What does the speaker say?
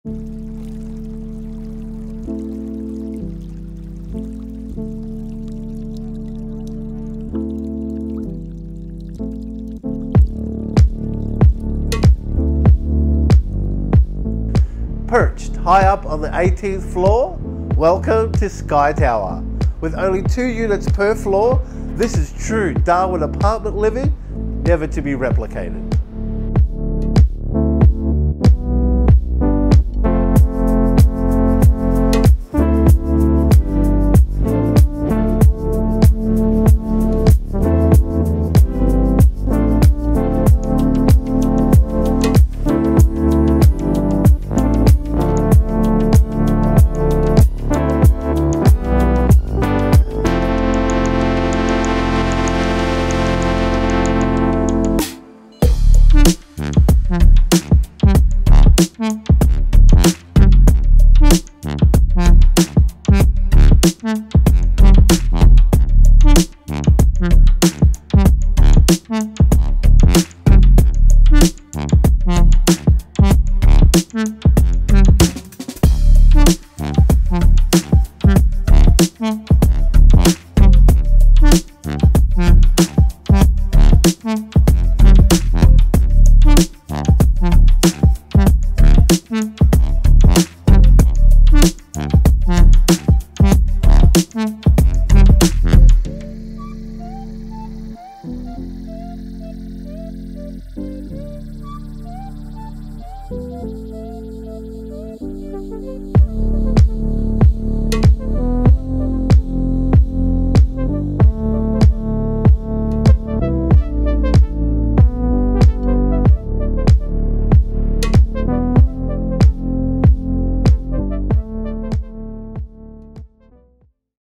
Perched high up on the 18th floor, welcome to Skytower. With only 2 units per floor, this is true Darwin apartment living, never to be replicated. Mm-hmm.